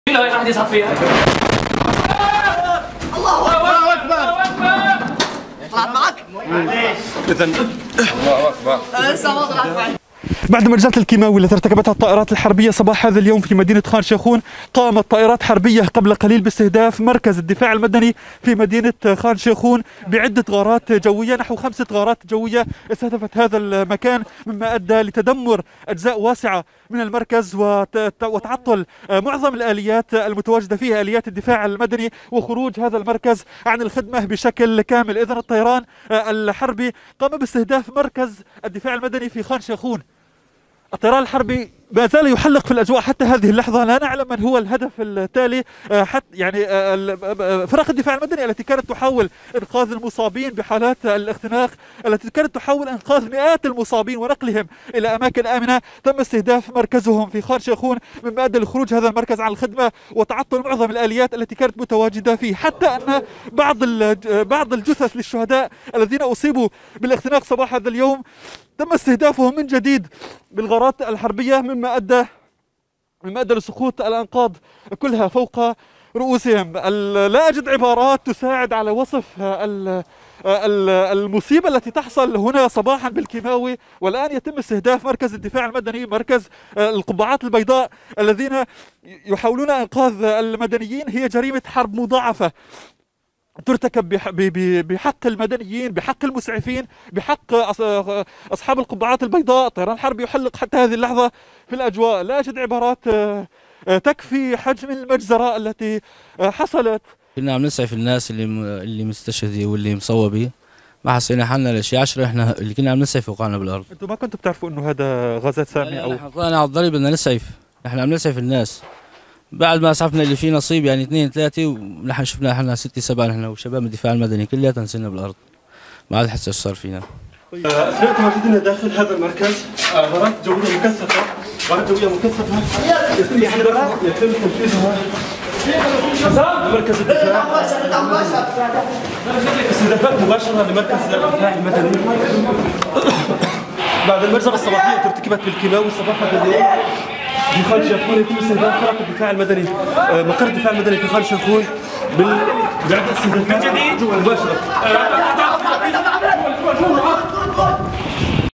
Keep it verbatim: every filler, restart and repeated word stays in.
مين اللي راح يصعد فيها؟ الله اكبر. طلعت معك؟ اذا الله اكبر. لسه ما طلعت معي. بعد معجزات الكيماوي التي ارتكبتها الطائرات الحربية صباح هذا اليوم في مدينة خان شيخون، قامت طائرات حربية قبل قليل باستهداف مركز الدفاع المدني في مدينة خان شيخون بعدة غارات جوية. نحو خمسة غارات جوية استهدفت هذا المكان، مما أدى لتدمر أجزاء واسعة من المركز وتعطل معظم الآليات المتواجدة فيها، آليات الدفاع المدني، وخروج هذا المركز عن الخدمة بشكل كامل. إذن الطيران الحربي قام باستهداف مركز الدفاع المدني في خان شيخون. الطيران الحربي ما زال يحلق في الأجواء حتى هذه اللحظة. لا نعلم من هو الهدف التالي. حتى يعني فرق الدفاع المدني التي كانت تحاول إنقاذ المصابين بحالات الاختناق، التي كانت تحاول إنقاذ مئات المصابين ونقلهم إلى أماكن آمنة، تم استهداف مركزهم في خان شيخون، مما أدى لخروج هذا المركز عن الخدمة وتعطل معظم الآليات التي كانت متواجدة فيه، حتى أن بعض بعض الجثث للشهداء الذين أصيبوا بالاختناق صباح هذا اليوم تم استهدافهم من جديد بالغارات الحربية، مما أدى مما أدى لسقوط الأنقاض كلها فوق رؤوسهم. لا أجد عبارات تساعد على وصف المصيبة التي تحصل هنا صباحا بالكيماوي. والآن يتم استهداف مركز الدفاع المدني، مركز القبعات البيضاء الذين يحاولون إنقاذ المدنيين. هي جريمة حرب مضاعفة ترتكب بحق المدنيين، بحق المسعفين، بحق أصحاب القبعات البيضاء. الطيران الحربي يحلق حتى هذه اللحظة في الأجواء. لا أجد عبارات تكفي حجم المجزرة التي حصلت. كنا عم نسعف الناس اللي اللي مستشهدة واللي مصوبة، ما حسينا حالنا لشيء عشرة. احنا اللي كنا عم نسعف وقعنا بالأرض. أنتم ما كنتوا بتعرفوا إنه هذا غازات سامة أو؟ نحن طلعنا على الضرب بدنا نسعف، نحن عم نسعف الناس. بعد ما اسعفنا اللي فيه نصيب يعني اثنين ثلاثة، ونحن شفنا حالنا ستة سبعة، نحن وشباب الدفاع المدني كلياتنا نزلنا بالأرض. ما عاد حس ايش صار فينا. أثناء تواجدنا داخل هذا المركز غارات جوية مكثفة، غارات جوية مكثفة يتم يتم تنفيذها لمركز الدفاع، استهدافات مباشرة لمركز الدفاع المدني بعد المجزرة الصباحية التي ارتكبت بالكيماوي صباح هذا اليوم في خان شيخون. يتم استهداف فرق الدفاع المدني، مقر الدفاع المدني في خان شيخون بعدة استهدافات مباشرة.